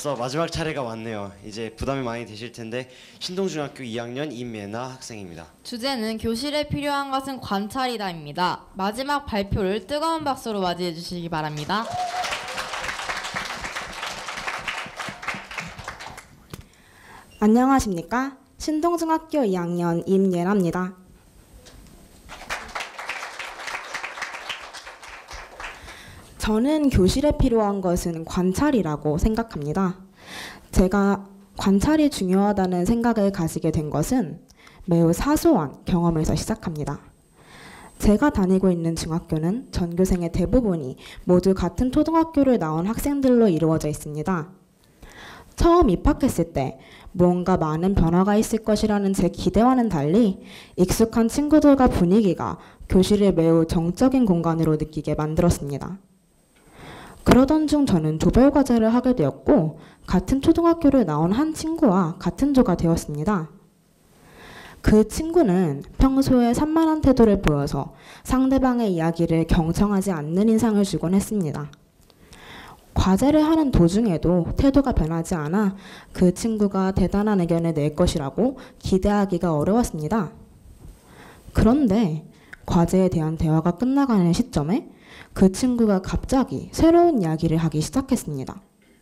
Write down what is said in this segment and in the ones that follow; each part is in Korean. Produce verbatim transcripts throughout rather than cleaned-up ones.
벌써 마지막 차례가 왔네요. 이제 부담이 많이 되실 텐데 신동중학교 이 학년 임예나 학생입니다. 주제는 교실에 필요한 것은 관찰이다입니다. 마지막 발표를 뜨거운 박수로 맞이해 주시기 바랍니다. 안녕하십니까? 신동중학교 이 학년 임예나입니다. 저는 교실에 필요한 것은 관찰이라고 생각합니다. 제가 관찰이 중요하다는 생각을 가지게 된 것은 매우 사소한 경험에서 시작합니다. 제가 다니고 있는 중학교는 전교생의 대부분이 모두 같은 초등학교를 나온 학생들로 이루어져 있습니다. 처음 입학했을 때 무언가 많은 변화가 있을 것이라는 제 기대와는 달리 익숙한 친구들과 분위기가 교실을 매우 정적인 공간으로 느끼게 만들었습니다. 그러던 중 저는 조별과제를 하게 되었고 같은 초등학교를 나온 한 친구와 같은 조가 되었습니다. 그 친구는 평소에 산만한 태도를 보여서 상대방의 이야기를 경청하지 않는 인상을 주곤 했습니다. 과제를 하는 도중에도 태도가 변하지 않아 그 친구가 대단한 의견을 낼 것이라고 기대하기가 어려웠습니다. 그런데 과제에 대한 대화가 끝나가는 시점에 그 친구가 갑자기 새로운 이야기를 하기 시작했습니다.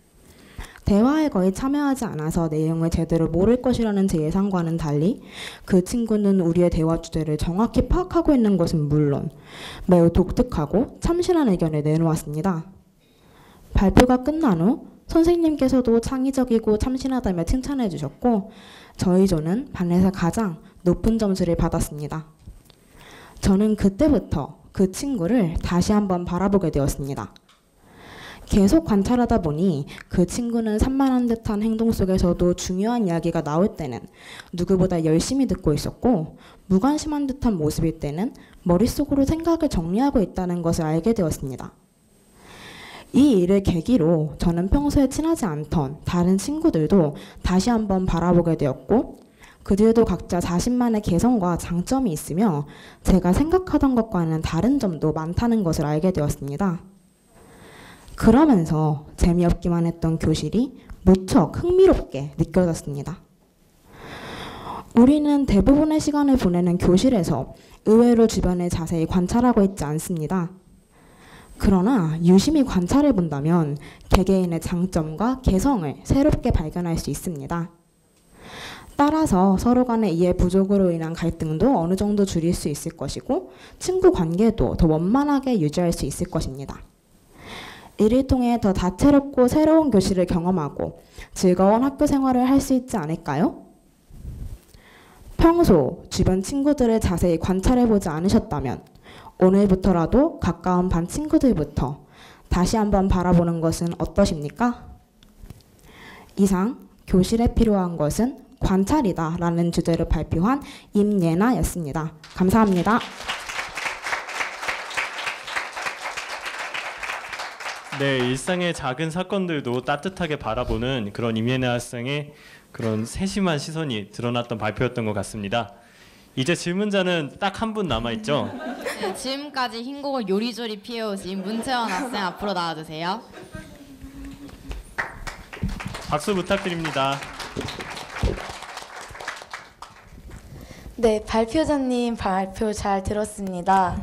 대화에 거의 참여하지 않아서 내용을 제대로 모를 것이라는 제 예상과는 달리 그 친구는 우리의 대화 주제를 정확히 파악하고 있는 것은 물론 매우 독특하고 참신한 의견을 내놓았습니다. 발표가 끝난 후 선생님께서도 창의적이고 참신하다며 칭찬해 주셨고 저희 조는 반에서 가장 높은 점수를 받았습니다. 저는 그때부터 그 친구를 다시 한번 바라보게 되었습니다. 계속 관찰하다 보니 그 친구는 산만한 듯한 행동 속에서도 중요한 이야기가 나올 때는 누구보다 열심히 듣고 있었고 무관심한 듯한 모습일 때는 머릿속으로 생각을 정리하고 있다는 것을 알게 되었습니다. 이 일을 계기로 저는 평소에 친하지 않던 다른 친구들도 다시 한번 바라보게 되었고 그들도 각자 자신만의 개성과 장점이 있으며 제가 생각하던 것과는 다른 점도 많다는 것을 알게 되었습니다. 그러면서 재미없기만 했던 교실이 무척 흥미롭게 느껴졌습니다. 우리는 대부분의 시간을 보내는 교실에서 의외로 주변을 자세히 관찰하고 있지 않습니다. 그러나 유심히 관찰해 본다면 개개인의 장점과 개성을 새롭게 발견할 수 있습니다. 따라서 서로 간의 이해 부족으로 인한 갈등도 어느 정도 줄일 수 있을 것이고 친구 관계도 더 원만하게 유지할 수 있을 것입니다. 이를 통해 더 다채롭고 새로운 교실을 경험하고 즐거운 학교 생활을 할 수 있지 않을까요? 평소 주변 친구들을 자세히 관찰해보지 않으셨다면 오늘부터라도 가까운 반 친구들부터 다시 한번 바라보는 것은 어떠십니까? 이상 교실에 필요한 것은 관찰이다 라는 주제로 발표한 임예나였습니다. 감사합니다. 네, 일상의 작은 사건들도 따뜻하게 바라보는 그런 임예나 학생의 그런 세심한 시선이 드러났던 발표였던 것 같습니다. 이제 질문자는 딱 한 분 남아있죠? 네, 지금까지 흰곡을 요리조리 피해오신 문채원 학생 앞으로 나와주세요. 박수 부탁드립니다. 네, 발표자님 발표 잘 들었습니다.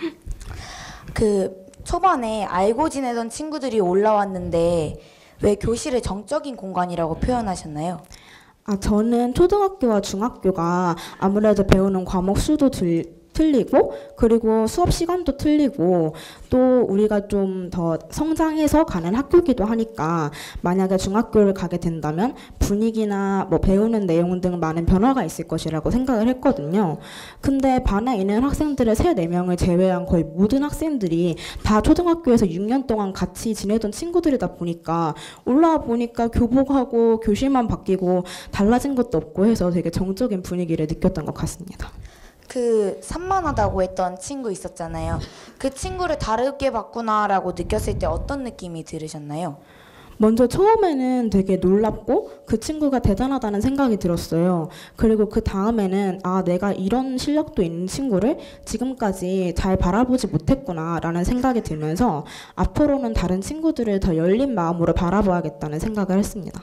그 초반에 알고 지내던 친구들이 올라왔는데 왜 교실을 정적인 공간이라고 표현하셨나요? 아, 저는 초등학교와 중학교가 아무래도 배우는 과목 수도 들, 틀리고 그리고 수업 시간도 틀리고 또 우리가 좀 더 성장해서 가는 학교이기도 하니까 만약에 중학교를 가게 된다면 분위기나 뭐 배우는 내용 등 많은 변화가 있을 것이라고 생각을 했거든요. 근데 반에 있는 학생들의 세, 네 명을 제외한 거의 모든 학생들이 다 초등학교에서 육 년 동안 같이 지내던 친구들이다 보니까 올라와 보니까 교복하고 교실만 바뀌고 달라진 것도 없고 해서 되게 정적인 분위기를 느꼈던 것 같습니다. 그 산만하다고 했던 친구 있었잖아요. 그 친구를 다르게 봤구나라고 느꼈을 때 어떤 느낌이 들으셨나요? 먼저 처음에는 되게 놀랍고 그 친구가 대단하다는 생각이 들었어요. 그리고 그 다음에는 아, 내가 이런 실력도 있는 친구를 지금까지 잘 바라보지 못했구나라는 생각이 들면서 앞으로는 다른 친구들을 더 열린 마음으로 바라봐야겠다는 생각을 했습니다.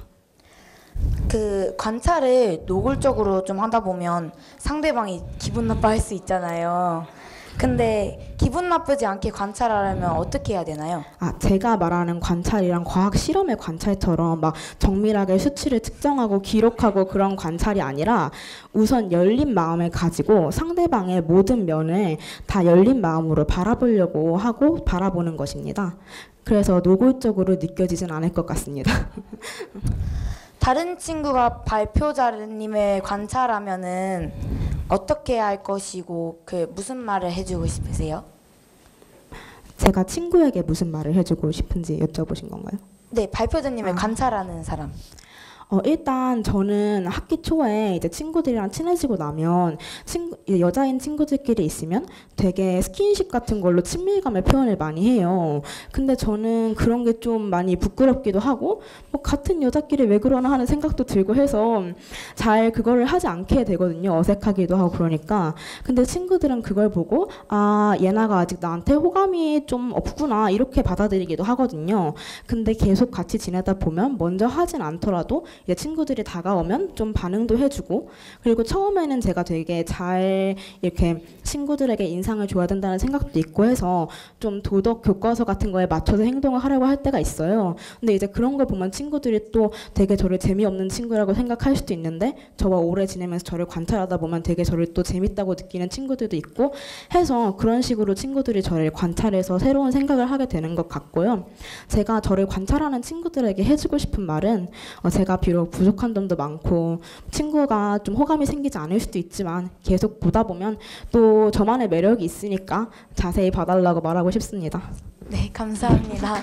그 관찰을 노골적으로 좀 하다 보면 상대방이 기분 나빠할 수 있잖아요. 근데 기분 나쁘지 않게 관찰하려면 어떻게 해야 되나요? 아, 제가 말하는 관찰이랑 과학 실험의 관찰처럼 막 정밀하게 수치를 측정하고 기록하고 그런 관찰이 아니라 우선 열린 마음을 가지고 상대방의 모든 면을 다 열린 마음으로 바라보려고 하고 바라보는 것입니다. 그래서 노골적으로 느껴지진 않을 것 같습니다. 다른 친구가 발표자님을 관찰하면은 어떻게 할 것이고 그 무슨 말을 해주고 싶으세요? 제가 친구에게 무슨 말을 해주고 싶은지 여쭤보신 건가요? 네, 발표자님을 아. 관찰하는 사람. 어, 일단 저는 학기 초에 이제 친구들이랑 친해지고 나면 친구, 여자인 친구들끼리 있으면 되게 스킨십 같은 걸로 친밀감을 표현을 많이 해요. 근데 저는 그런 게 좀 많이 부끄럽기도 하고 뭐 같은 여자끼리 왜 그러나 하는 생각도 들고 해서 잘 그거를 하지 않게 되거든요. 어색하기도 하고 그러니까. 근데 친구들은 그걸 보고 아, 예나가 아직 나한테 호감이 좀 없구나 이렇게 받아들이기도 하거든요. 근데 계속 같이 지내다 보면 먼저 하진 않더라도 이제 친구들이 다가오면 좀 반응도 해주고 그리고 처음에는 제가 되게 잘 이렇게 친구들에게 인상을 줘야 된다는 생각도 있고 해서 좀 도덕 교과서 같은 거에 맞춰서 행동을 하려고 할 때가 있어요. 근데 이제 그런 걸 보면 친구들이 또 되게 저를 재미없는 친구라고 생각할 수도 있는데 저와 오래 지내면서 저를 관찰하다 보면 되게 저를 또 재밌다고 느끼는 친구들도 있고 해서 그런 식으로 친구들이 저를 관찰해서 새로운 생각을 하게 되는 것 같고요. 제가 저를 관찰하는 친구들에게 해주고 싶은 말은 어, 제가 비록 부족한 점도 많고 친구가 좀 호감이 생기지 않을 수도 있지만 계속 보다 보면 또 저만의 매력이 있으니까 자세히 봐달라고 말하고 싶습니다. 네, 감사합니다.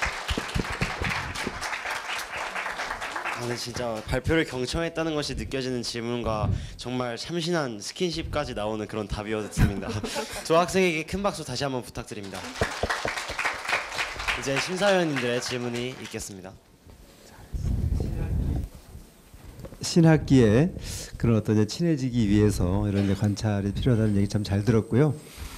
저는 진짜 발표를 경청했다는 것이 느껴지는 질문과 정말 참신한 스킨십까지 나오는 그런 답이었습니다. 두 학생에게 큰 박수 다시 한번 부탁드립니다. 이제 심사위원님들의 질문이 있겠습니다. 신학기에 그런 어떤 이제 친해지기 위해서 이런 이제 관찰이 필요하다는 얘기 참 잘 들었고요.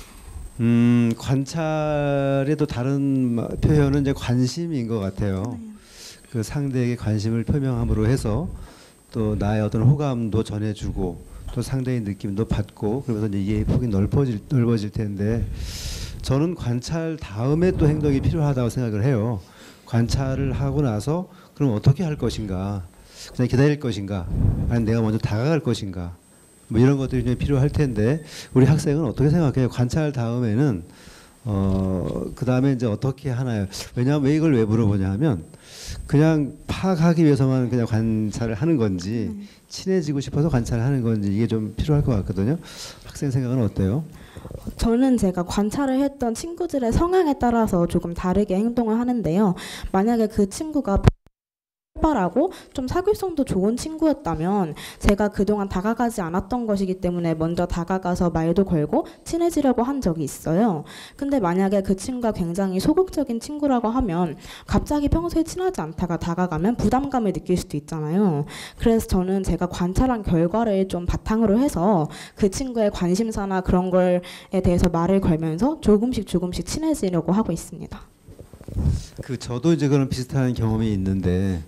음, 관찰에도 다른 표현은 이제 관심인 것 같아요. 그 상대에게 관심을 표명함으로 해서 또 나의 어떤 호감도 전해주고 또 상대의 느낌도 받고 그러면서 이제 이해의 폭이 넓어질 넓어질 텐데 저는 관찰 다음에 또 행동이 필요하다고 생각을 해요. 관찰을 하고 나서 그럼 어떻게 할 것인가? 그냥 기다릴 것인가? 아니면 내가 먼저 다가갈 것인가? 뭐 이런 것들이 좀 필요할 텐데 우리 학생은 어떻게 생각해요? 관찰 다음에는 어, 그 다음에 이제 어떻게 하나요? 왜냐하면 왜 이걸 왜 물어보냐면 그냥 파악하기 위해서만 그냥 관찰을 하는 건지 음. 친해지고 싶어서 관찰을 하는 건지 이게 좀 필요할 것 같거든요. 학생 생각은 어때요? 저는 제가 관찰을 했던 친구들의 성향에 따라서 조금 다르게 행동을 하는데요. 만약에 그 친구가 활발하고 좀 사교성도 좋은 친구였다면 제가 그동안 다가가지 않았던 것이기 때문에 먼저 다가가서 말도 걸고 친해지려고 한 적이 있어요. 근데 만약에 그 친구가 굉장히 소극적인 친구라고 하면 갑자기 평소에 친하지 않다가 다가가면 부담감을 느낄 수도 있잖아요. 그래서 저는 제가 관찰한 결과를 좀 바탕으로 해서 그 친구의 관심사나 그런 거에 대해서 말을 걸면서 조금씩 조금씩 친해지려고 하고 있습니다. 그 저도 이제 그런 비슷한 경험이 있는데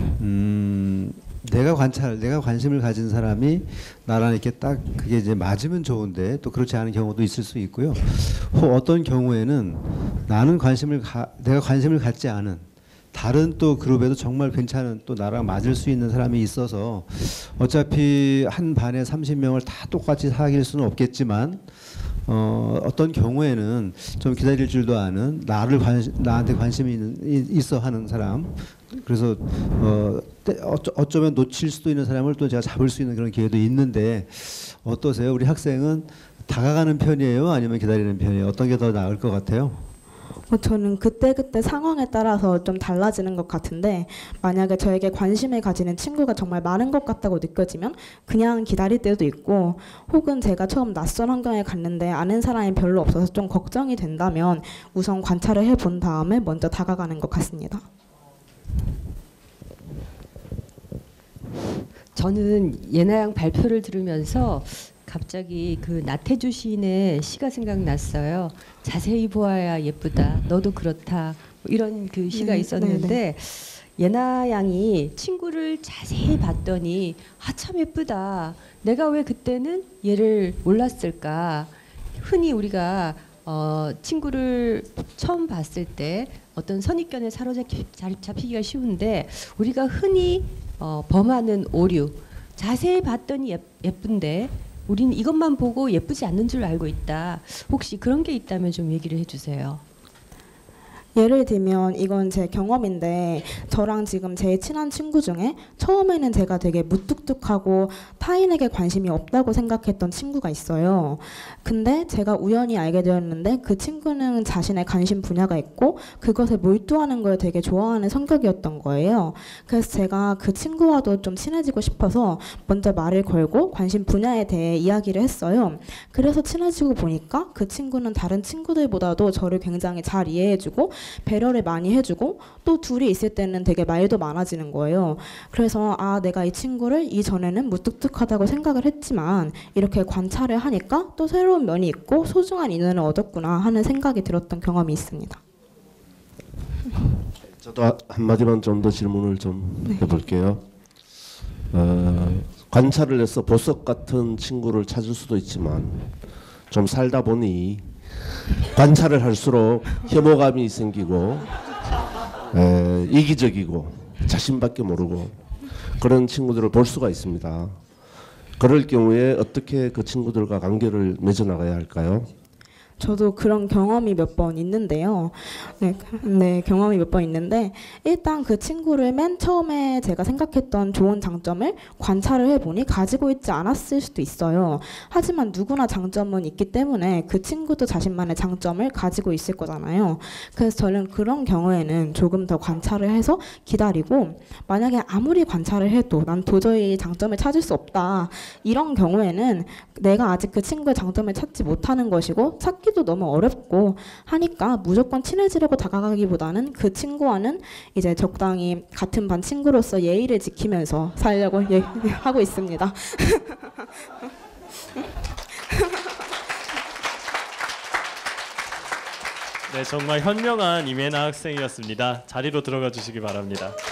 음, 내가 관찰, 내가 관심을 가진 사람이 나랑 이렇게 딱 그게 이제 맞으면 좋은데 또 그렇지 않은 경우도 있을 수 있고요. 혹 어떤 경우에는 나는 관심을 가, 내가 관심을 갖지 않은 다른 또 그룹에도 정말 괜찮은 또 나랑 맞을 수 있는 사람이 있어서 어차피 한 반에 삼십 명을 다 똑같이 사귈 수는 없겠지만 어, 어떤 경우에는 좀 기다릴 줄도 아는 나를 관심, 나한테 관심이 있는, 있어 하는 사람 그래서 어, 어쩌면 놓칠 수도 있는 사람을 또 제가 잡을 수 있는 그런 기회도 있는데 어떠세요? 우리 학생은 다가가는 편이에요? 아니면 기다리는 편이에요? 어떤 게 더 나을 것 같아요? 어, 저는 그때그때 상황에 따라서 좀 달라지는 것 같은데 만약에 저에게 관심을 가지는 친구가 정말 많은 것 같다고 느껴지면 그냥 기다릴 때도 있고 혹은 제가 처음 낯선 환경에 갔는데 아는 사람이 별로 없어서 좀 걱정이 된다면 우선 관찰을 해본 다음에 먼저 다가가는 것 같습니다. 저는 예나양 발표를 들으면서 갑자기 그 나태주 시인의 시가 생각났어요. 자세히 보아야 예쁘다. 너도 그렇다. 뭐 이런 그 시가 네, 있었는데 네, 네. 예나양이 친구를 자세히 봤더니 아 참 예쁘다. 내가 왜 그때는 얘를 몰랐을까? 흔히 우리가 어, 친구를 처음 봤을 때 어떤 선입견에 사로잡히기가 쉬운데 우리가 흔히 어, 범하는 오류. 자세히 봤더니 예, 예쁜데 우리는 이것만 보고 예쁘지 않는 줄 알고 있다. 혹시 그런 게 있다면 좀 얘기를 해주세요. 예를 들면 이건 제 경험인데 저랑 지금 제일 친한 친구 중에 처음에는 제가 되게 무뚝뚝하고 타인에게 관심이 없다고 생각했던 친구가 있어요. 근데 제가 우연히 알게 되었는데 그 친구는 자신의 관심 분야가 있고 그것에 몰두하는 걸 되게 좋아하는 성격이었던 거예요. 그래서 제가 그 친구와도 좀 친해지고 싶어서 먼저 말을 걸고 관심 분야에 대해 이야기를 했어요. 그래서 친해지고 보니까 그 친구는 다른 친구들보다도 저를 굉장히 잘 이해해주고 배려를 많이 해주고 또 둘이 있을 때는 되게 말도 많아지는 거예요. 그래서 아 내가 이 친구를 이전에는 무뚝뚝하다고 생각을 했지만 이렇게 관찰을 하니까 또 새로운 면이 있고 소중한 인연을 얻었구나 하는 생각이 들었던 경험이 있습니다. 저도 하- 한마디만 좀 더 질문을 좀 해볼게요. 어, 관찰을 해서 보석 같은 친구를 찾을 수도 있지만 좀 살다 보니 관찰을 할수록 혐오감이 생기고 에, 이기적이고 자신밖에 모르고 그런 친구들을 볼 수가 있습니다. 그럴 경우에 어떻게 그 친구들과 관계를 맺어나가야 할까요? 저도 그런 경험이 몇 번 있는데요. 네, 네, 경험이 몇 번 있는데 일단 그 친구를 맨 처음에 제가 생각했던 좋은 장점을 관찰을 해보니 가지고 있지 않았을 수도 있어요. 하지만 누구나 장점은 있기 때문에 그 친구도 자신만의 장점을 가지고 있을 거잖아요. 그래서 저는 그런 경우에는 조금 더 관찰을 해서 기다리고 만약에 아무리 관찰을 해도 난 도저히 장점을 찾을 수 없다. 이런 경우에는 내가 아직 그 친구의 장점을 찾지 못하는 것이고 찾기도 너무 어렵고 하니까 무조건 친해지려고 다가가기보다는 그 친구와는 이제 적당히 같은 반 친구로서 예의를 지키면서 살려고 예, 하고 있습니다. 네, 정말 현명한 이메나 학생이었습니다. 자리로 들어가 주시기 바랍니다.